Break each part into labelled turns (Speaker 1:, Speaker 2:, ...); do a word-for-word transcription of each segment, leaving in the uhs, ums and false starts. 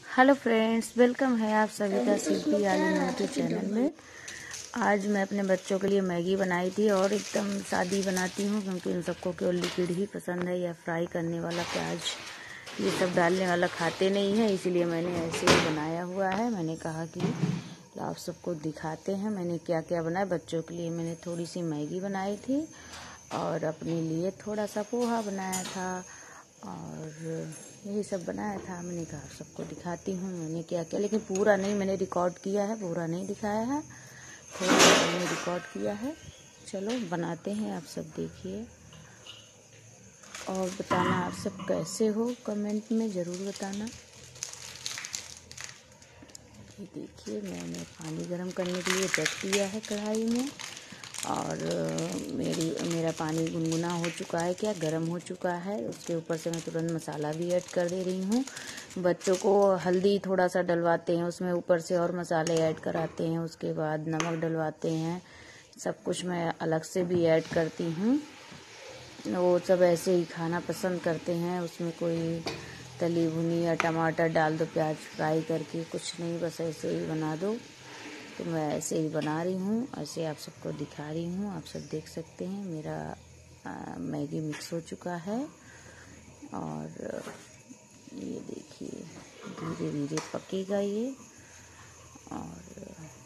Speaker 1: Hello friends, welcome है आप सभी का शिल्पी आलू यूट्यूब चैनल में। आज मैं अपने बच्चों के लिए मैगी बनाई थी और एकदम सादी बनाती हूँ क्योंकि उन सबको केवल लिक्विड ही पसंद है या फ्राई करने वाला प्याज ये सब डालने वाला खाते नहीं है, इसीलिए मैंने ऐसे ही बनाया हुआ है। मैंने कहा कि आप सबको दिखाते हैं मैंने क्या क्या बनाया। बच्चों के लिए मैंने थोड़ी सी मैगी बनाई थी और अपने लिए थोड़ा सा पोहा बनाया था और यही सब बनाया था। मैंने कहा सबको दिखाती हूँ मैंने क्या क्या, लेकिन पूरा नहीं मैंने रिकॉर्ड किया है, पूरा नहीं दिखाया है, थोड़ा मैंने रिकॉर्ड किया है। चलो बनाते हैं, आप सब देखिए और बताना आप सब कैसे हो, कमेंट में ज़रूर बताना। ये देखिए मैंने पानी गर्म करने के लिए रख दिया है कढ़ाई में और मेरी मेरा पानी गुनगुना हो चुका है, क्या गर्म हो चुका है। उसके ऊपर से मैं तुरंत मसाला भी ऐड कर दे रही हूँ। बच्चों को हल्दी थोड़ा सा डलवाते हैं उसमें, ऊपर से और मसाले ऐड कराते हैं, उसके बाद नमक डलवाते हैं, सब कुछ मैं अलग से भी ऐड करती हूँ। वो सब ऐसे ही खाना पसंद करते हैं, उसमें कोई तली भुनी या टमाटर डाल दो प्याज फ्राई करके, कुछ नहीं, बस ऐसे ही बना दो। तो मैं ऐसे ही बना रही हूँ, ऐसे आप सबको दिखा रही हूँ। आप सब देख सकते हैं मेरा आ, मैगी मिक्स हो चुका है और ये देखिए धीरे धीरे पकेगा ये और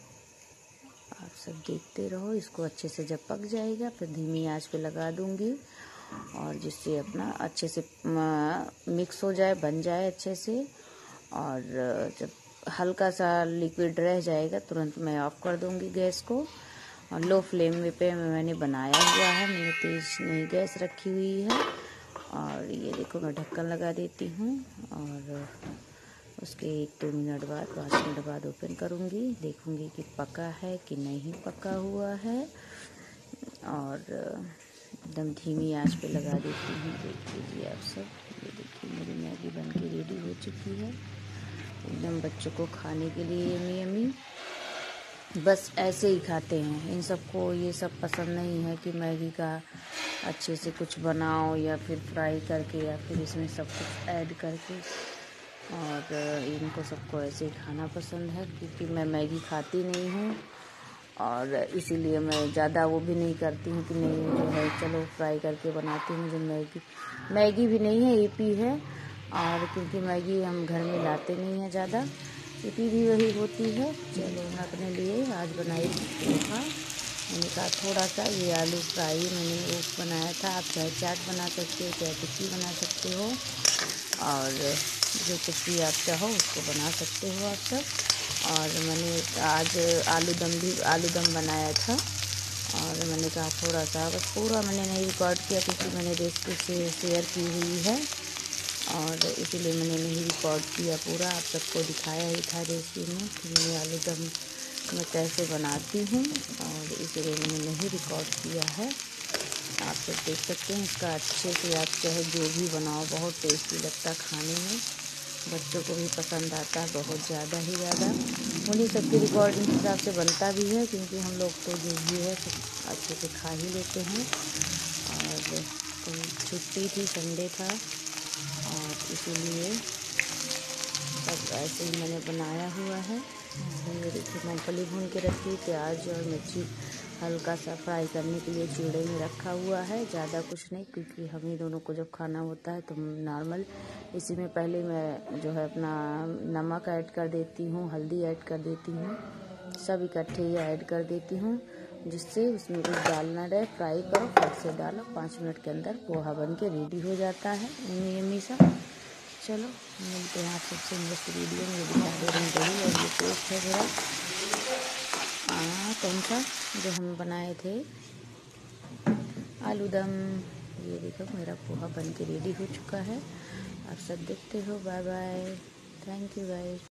Speaker 1: आप सब देखते रहो। इसको अच्छे से जब पक जाएगा फिर धीमी आंच पे लगा दूंगी और जिससे अपना अच्छे से मिक्स हो जाए, बन जाए अच्छे से। और जब हल्का सा लिक्विड रह जाएगा तुरंत मैं ऑफ कर दूंगी गैस को और लो फ्लेम में पे मैंने बनाया हुआ है, मैंने तेज नहीं गैस रखी हुई है। और ये देखो मैं ढक्कन लगा देती हूँ और उसके एक दो मिनट बाद पाँच मिनट बाद ओपन करूँगी, देखूँगी कि पका है कि नहीं पका हुआ है और एकदम धीमी आंच पे लगा देती हूँ। देख लीजिए आप सब, ये देखिए मेरी मैगी बन के रेडी हो चुकी है एकदम बच्चों को खाने के लिए यमी यमी। बस ऐसे ही खाते हैं, इन सबको ये सब पसंद नहीं है कि मैगी का अच्छे से कुछ बनाओ या फिर फ्राई करके या फिर इसमें सब कुछ ऐड करके। और इनको सबको ऐसे ही खाना पसंद है क्योंकि मैं मैगी खाती नहीं हूँ और इसीलिए मैं ज़्यादा वो भी नहीं करती हूँ कि नहीं जो है चलो फ्राई करके बनाती हूँ। जो मैगी मैगी भी नहीं है, ईपी है। और क्योंकि मैगी हम घर में लाते नहीं हैं ज़्यादा, ईपी भी वही होती है। चलो मैं अपने लिए आज बनाई पोहा। मैंने कहा थोड़ा सा ये आलू फ्राई मैंने वो बनाया था, आप चाहे चाट बना सकते हो, चाहे टिक्की बना सकते हो और जो कुछ भी आप चाहो उसको बना सकते हो आप सब। और मैंने आज आलू दम भी आलू दम बनाया था और मैंने कहा थोड़ा सा, बस पूरा मैंने नहीं रिकॉर्ड किया क्योंकि मैंने रेसिपी से शेयर की हुई है और इसीलिए मैंने नहीं रिकॉर्ड किया पूरा। आप सबको दिखाया ही था रेसिपी में कि मैं आलू दम मैं कैसे बनाती हूँ और इसीलिए मैंने नहीं रिकॉर्ड किया है। आप सब देख सकते हैं इसका अच्छे से आप चाहे जो भी बनाओ बहुत टेस्टी लगता खाने में, बच्चों को भी पसंद आता है बहुत ज़्यादा ही ज़्यादा। उन्हीं सबके रिकॉर्डिंग के हिसाब से बनता भी है क्योंकि हम लोग तो जो भी है सब अच्छे से खा ही लेते हैं। और कल छुट्टी थी, संडे था और इसीलिए सब ऐसे ही मैंने बनाया हुआ है। ये देखिए मूँगफली भून के रखी, प्याज और मिर्ची हल्का सा फ्राई करने के लिए चूड़े में रखा हुआ है, ज़्यादा कुछ नहीं क्योंकि हम ही दोनों को जब खाना होता है तो नॉर्मल इसी में पहले मैं जो है अपना नमक ऐड कर देती हूँ, हल्दी ऐड कर देती हूँ, सब इकट्ठे ही ऐड कर देती हूँ जिससे उसमें कुछ डालना रहे। फ्राई करो फट से डालो, पाँच मिनट के अंदर पोहा बन के रेडी हो जाता है यम्मी यम्मी सा। चलो मिलते हैं आप सबसे नेक्स्ट वीडियो में। दिखा दे रही दही और ये पेस्ट है मेरा हाँ कौन सा जो हम बनाए थे आलू दम। ये देखो मेरा पोहा बन के रेडी हो चुका है, आप सब देखते हो। Bye bye, thank you guys.